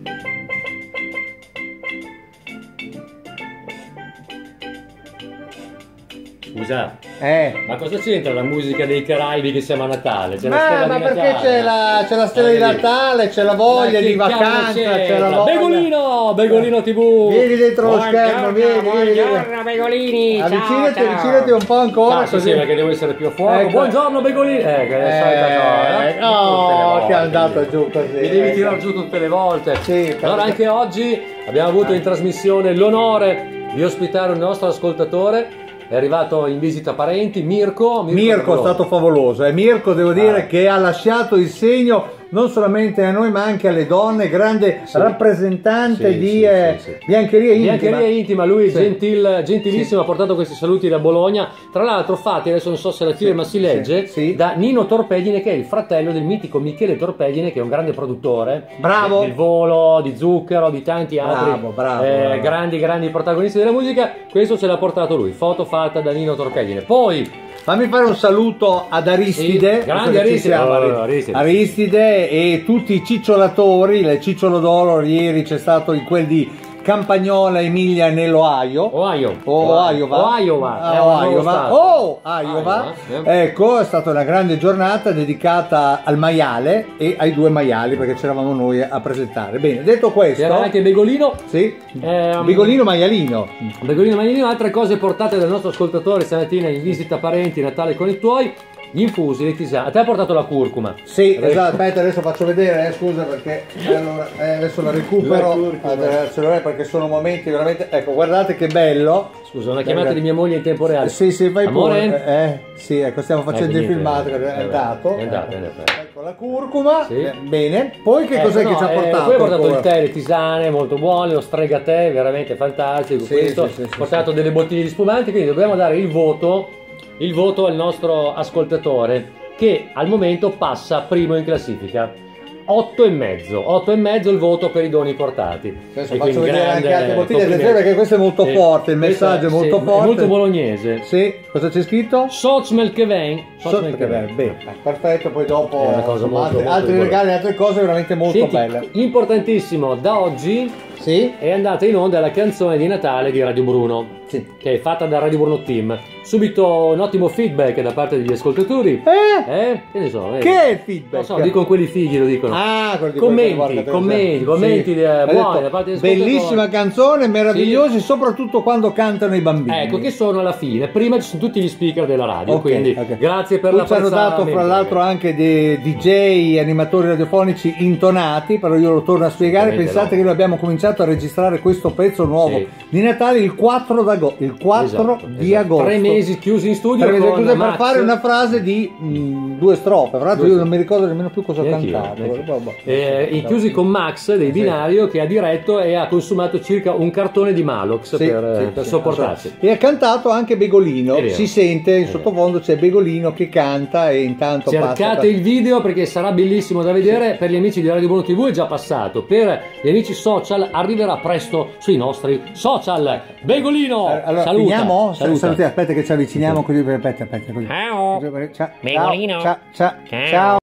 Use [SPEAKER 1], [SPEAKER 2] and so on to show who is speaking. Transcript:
[SPEAKER 1] Scusa, ma cosa c'entra la musica dei Caraibi che siamo a Natale? C'è la stella
[SPEAKER 2] ma
[SPEAKER 1] di
[SPEAKER 2] perché
[SPEAKER 1] Natale.
[SPEAKER 2] c'è la stella di Natale, c'è la voglia di vacanza, c'è la voglia.
[SPEAKER 1] Begolino TV!
[SPEAKER 2] Vieni dentro lo schermo, vieni.
[SPEAKER 3] Buongiorno Begolini,
[SPEAKER 2] Avvicinati un po' ancora.
[SPEAKER 1] Così sì, perché devo essere più a fuoco.
[SPEAKER 2] Ecco.
[SPEAKER 1] Buongiorno Begolini! Che è la solita cosa.
[SPEAKER 2] No, che è andato giù così.
[SPEAKER 1] Mi devi tirare giù tutte le volte.
[SPEAKER 2] Sì,
[SPEAKER 1] allora anche oggi abbiamo avuto in trasmissione l'onore di ospitare un nostro ascoltatore. È arrivato in visita parenti, Mirko
[SPEAKER 2] è stato favoloso. E Mirko devo dire che ha lasciato il segno non solamente a noi ma anche alle donne, grande rappresentante di biancheria intima.
[SPEAKER 1] Biancheria intima, lui gentilissimo, ha portato questi saluti da Bologna, tra l'altro fatti, adesso non so se la tira ma si legge, da Nino Torpedine, che è il fratello del mitico Michele Torpedine, che è un grande produttore del Volo, di Zucchero, di tanti altri grandi protagonisti della musica. Questo ce l'ha portato lui, foto fatta da Nino Torpedine. Poi
[SPEAKER 2] fammi fare un saluto ad Aristide,
[SPEAKER 1] grande
[SPEAKER 2] Aristide e tutti i cicciolatori, le cicciolo d'oro. Ieri c'è stato quel di Campagnola, Emilia, nell'Ohio. Iowa. Ecco, è stata una grande giornata dedicata al maiale e ai due maiali, perché c'eravamo noi a presentare. Bene, detto questo,
[SPEAKER 1] c'era anche Begolino.
[SPEAKER 2] Begolino maialino.
[SPEAKER 1] Altre cose portate dal nostro ascoltatore stamattina in visita parenti, Natale con i tuoi. Gli infusi, le tisane. A te ha portato la curcuma.
[SPEAKER 2] Sì, esatto. Aspetta, adesso faccio vedere, scusa, perché allora, adesso la recupero. Perché sono momenti veramente. Ecco, guardate che bello.
[SPEAKER 1] Scusa, una chiamata di mia moglie in tempo reale.
[SPEAKER 2] Sì, vai
[SPEAKER 1] Amore?
[SPEAKER 2] pure. Sì, ecco, stiamo facendo il filmato. È andato. Ecco la curcuma. Bene. Poi che cos'è che ci ha portato?
[SPEAKER 1] Poi ha portato il tè, le tisane, molto buone, lo strega tè, veramente fantastico. Ha portato delle bottiglie di spumanti, quindi dobbiamo dare il voto al nostro ascoltatore, che al momento passa primo in classifica. 8,5 il voto per i doni portati.
[SPEAKER 2] Adesso faccio vedere anche altre bottiglie, perché questo è molto forte, il messaggio è molto forte,
[SPEAKER 1] è molto bolognese.
[SPEAKER 2] Cosa c'è scritto?
[SPEAKER 1] Sotsmelkeven.
[SPEAKER 2] Bene, perfetto. Poi dopo
[SPEAKER 1] molto
[SPEAKER 2] altri regali, altre cose veramente molto belle.
[SPEAKER 1] Importantissimo, da oggi è andata in onda la canzone di Natale di Radio Bruno, che è fatta da Radio Bruno Team. Subito un ottimo feedback da parte degli ascoltatori. Che ne so,
[SPEAKER 2] che feedback?
[SPEAKER 1] Non so, dicono quelli fighi, lo dicono. Commenti buoni da parte degli ascoltatori.
[SPEAKER 2] Bellissima canzone, meravigliosi, soprattutto quando cantano i bambini.
[SPEAKER 1] Ecco, che sono alla fine. Prima ci sono tutti gli speaker della radio, quindi grazie per la
[SPEAKER 2] ci hanno dato fra l'altro anche dei DJ, animatori radiofonici intonati, però io lo torno a spiegare. Pensate che noi abbiamo cominciato a registrare questo pezzo nuovo di Natale il 4 di agosto.
[SPEAKER 1] 3 mesi chiusi in studio
[SPEAKER 2] per fare una frase di 2 strofe. Fra l'altro io non mi ricordo nemmeno più cosa ho cantato.
[SPEAKER 1] Chiusi con Max dei Binario, che ha diretto e ha consumato circa un cartone di Malox per sopportarsi.
[SPEAKER 2] E ha cantato anche Begolino, si sente in sottofondo, c'è Begolino che canta e intanto
[SPEAKER 1] cercate il video perché sarà bellissimo da vedere. Per gli amici di Radio Bruno TV è già passato, per gli amici social arriverà presto sui nostri social. Begolino,
[SPEAKER 2] allora,
[SPEAKER 1] saluta.
[SPEAKER 2] Aspetta che ci avviciniamo così. Aspetta così.
[SPEAKER 3] Ciao. Begolino.
[SPEAKER 2] Ciao.